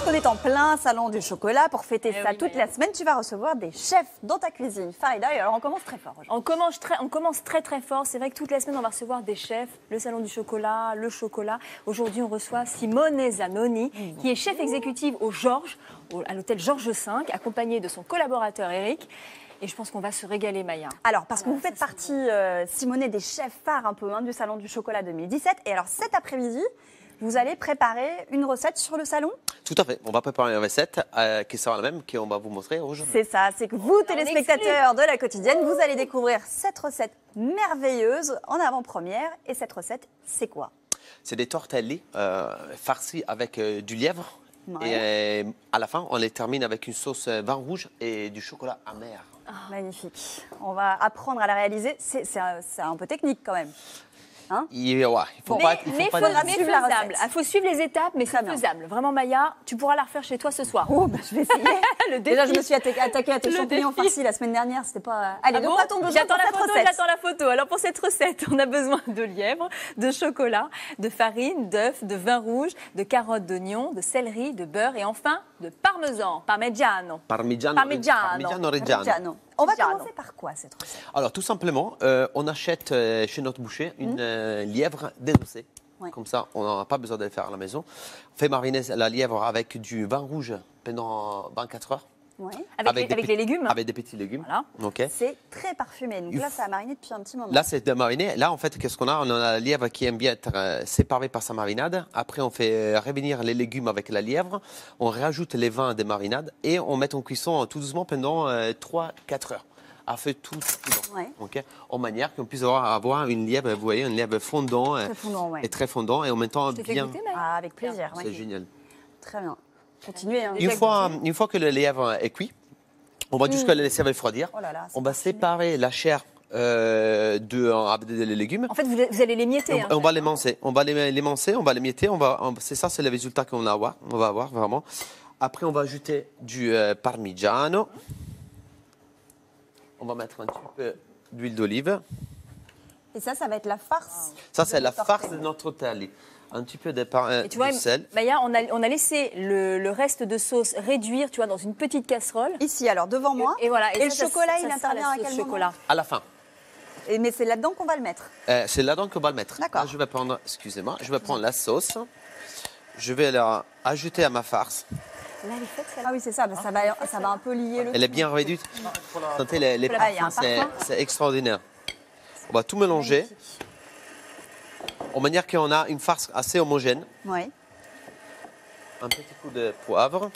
Puisqu'on est en plein salon du chocolat, pour fêter ça toute la semaine, tu vas recevoir des chefs dans ta cuisine. Farida, et alors on commence très fort aujourd'hui. On commence très fort. C'est vrai que toute la semaine, on va recevoir des chefs, le salon du chocolat, le chocolat. Aujourd'hui, on reçoit Simone Zanoni, qui est chef exécutive au Georges, à l'hôtel Georges V, accompagnée de son collaborateur Eric. Et je pense qu'on va se régaler, Maya. Alors, parce que vous faites partie, Simone, des chefs phares un peu du salon du chocolat 2017. Et alors, cet après-midi, vous allez préparer une recette sur le salon? Tout à fait. On va préparer une recette qui sera la même qu'on va vous montrer aujourd'hui. C'est ça, c'est que vous, téléspectateurs de la quotidienne, vous allez découvrir cette recette merveilleuse en avant-première. Et cette recette, c'est quoi? C'est des tortelli farcis avec du lièvre. Ouais. Et à la fin, on les termine avec une sauce vin rouge et du chocolat amer. Magnifique. On va apprendre à la réaliser. C'est un peu technique quand même. Hein? Il faut Mais suivre la faisable. recette. Il faut suivre les étapes, mais c'est Très bien. faisable. Vraiment, Maya, tu pourras la refaire chez toi ce soir. Oh, bah, je vais essayer. Le Déjà, je défi. me suis attaquée à tes Le champignons défi. farcis la semaine dernière. C'était pas. Allez, Ah donc bon, pas ton besoin j'attends pour la cette photo, recette. j'attends la photo. Alors pour cette recette, on a besoin de lièvre, de chocolat, de farine, d'œufs, de vin rouge, de carottes, d'oignons, de céleri, de beurre et enfin de parmesan, parmigiano. Parmigiano Reggiano. Reggiano. On va Reggiano. commencer par quoi cette recette? Alors, tout simplement, on achète chez notre boucher une lièvre dénoncée. Ouais. Comme ça, on n'aura pas besoin de le faire à la maison. On fait mariner la lièvre avec du vin rouge pendant 24 heures. Ouais. Avec les légumes. Avec des petits légumes. Voilà. Ok. C'est très parfumé. Donc là, ça a mariné depuis un petit moment. Là, c'est de mariner. Là, en fait, qu'est-ce qu'on a? On a la lièvre qui aime bien être séparée par sa marinade. Après, on fait revenir les légumes avec la lièvre. On rajoute les vins des marinades et on met en cuisson tout doucement pendant 3-4 heures. À feu tout dedans. Ouais. Ok. En manière qu'on puisse avoir une lièvre, vous voyez, une lièvre fondant, Très fondant, ouais. et très fondant et en même temps Je t'ai fait bien. goûter, Maya. Ah, avec plaisir. C'est ouais. génial. Très bien. Continuez. Hein. Une fois que le lièvre est cuit, on va juste le laisser refroidir. Oh là là, c'est On va parfumé. séparer la chair avec des légumes. En fait, vous allez les mietter. On va les mincer. On va les mincer, on va les mietter. C'est le résultat qu'on va avoir. On va avoir vraiment. Après, on va ajouter du parmigiano. On va mettre un petit peu d'huile d'olive. Et ça va être la farce. Ça, c'est de la nos farce tortelli. de notre tortelli. Un petit peu de, Et tu vois, de sel. Maya, on a laissé le reste de sauce réduire, tu vois, dans une petite casserole. Ici, alors, devant moi. Et voilà. Et le ça, chocolat, ça il sera intervient la à sauce quel moment? chocolat. À la fin. Mais c'est là-dedans qu'on va le mettre. C'est là-dedans qu'on va le mettre. D'accord. Là, je vais prendre, excusez-moi, je vais prendre la sauce. Je vais la ajouter à ma farce. Là, elle est faite, Ah oui, c'est ça. Ça va un peu lier le Elle est tout. bien réduite. Sentez les Ah, il y a un parfums, parfum. c'est extraordinaire. On va tout mélanger. En manière qu'on a une farce assez homogène. Oui. Un petit coup de poivre.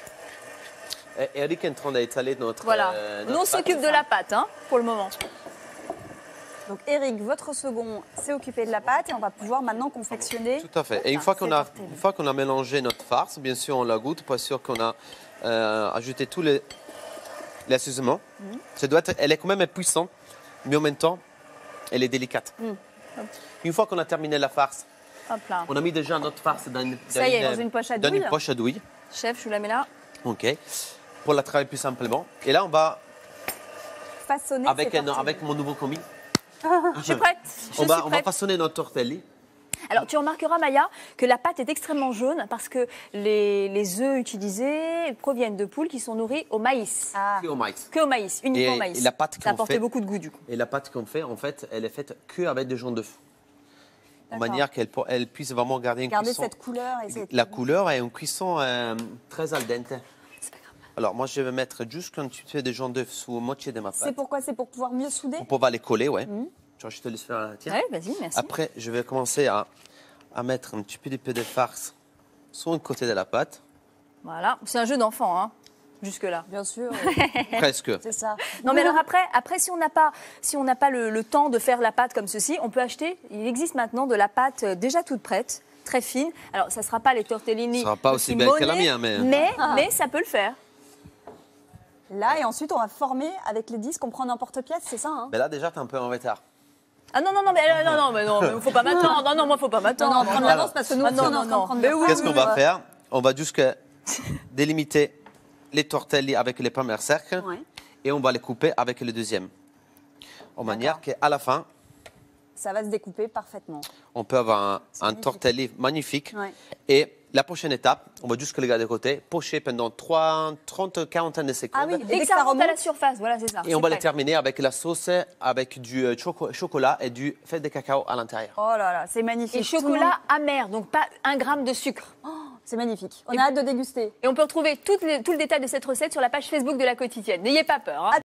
Et Eric est en train d'étaler notre. Voilà. notre Nous, on pâte. s'occupe de la pâte, hein, pour le moment. Donc, Eric, votre second s'est occupé de la pâte et on va pouvoir maintenant confectionner. Tout à fait. Et une fois qu'on a mélangé notre farce, bien sûr, on la goûte pour être sûr qu'on a ajouté tous les assaisonnements. Elle est quand même puissante, mais en même temps, elle est délicate. Une fois qu'on a terminé la farce, Hop là. on a mis déjà notre farce dans une poche à dans douille. une poche à douille. Chef, je vous la mets là. OK. Pour la travailler plus simplement. Et là, on va, Façonner avec, ces tortillas. avec mon nouveau commis, Je suis prête. on va prête. façonner notre tortelli. Alors, tu remarqueras, Maya, que la pâte est extrêmement jaune parce que les œufs utilisés proviennent de poules qui sont nourries au maïs. Ah, Et au maïs. Que au maïs, uniquement au maïs. et la pâte Ça qu'on apportait fait- beaucoup de goût, du coup. Et la pâte qu'on fait, en fait, elle est faite qu'avec des jaune d'œuf. De D'accord. manière qu'elle puisse vraiment garder une Regardez cuisson. cette couleur. Et cette... La couleur est une cuisson très al dente. Alors, moi, je vais mettre juste un petit peu de jaune d'œuf sous moitié de ma C'est pâte. pourquoi? C'est pour pouvoir mieux souder? Pour pouvoir les coller, ouais. Tu vois, je te laisse faire la tienne. Ouais, vas-y, merci. Après, je vais commencer à mettre un petit peu de farce sur un côté de la pâte. Voilà. C'est un jeu d'enfant, hein, jusque-là. Bien sûr. Presque. C'est ça. Non, mais alors après si on n'a pas le temps de faire la pâte comme ceci, on peut acheter, il existe maintenant de la pâte déjà toute prête, très fine. Alors, ça ne sera pas les tortellini. Ça sera pas de aussi belle que la Simone, mienne, mais- mais ça peut le faire. Là, et ensuite, on va former avec les disques. On prend n'importe pièce, c'est ça, hein? Mais là, déjà, tu es un peu en retard. Ah non, mais faut pas m'attendre. Non, moi, faut pas m'attendre. Non, prendre l'avance parce que nous, Ah, aussi, on est en train de prendre Mais du oui, retard. Qu'est-ce qu'on va faire? On va juste délimiter les tortelli avec les premiers cercles Ouais. et on va les couper avec le deuxième. En manière qu'à la fin, Ça va se découper parfaitement. on peut avoir un tortelli magnifique. Ouais. Et La prochaine étape, on va juste le garder de côté, pocher pendant 30-40 de secondes. Ah oui, Dès que ça remonte à la surface, voilà, c'est ça. Et on c'est va prêt. le terminer avec la sauce, avec du chocolat et du fève de cacao à l'intérieur. Oh là là, c'est magnifique. Et Tout le monde- chocolat amer, donc pas 1 gramme de sucre. C'est magnifique. On a hâte de déguster. Et on peut retrouver tout le détail de cette recette sur la page Facebook de La Quotidienne. N'ayez pas peur. Hein.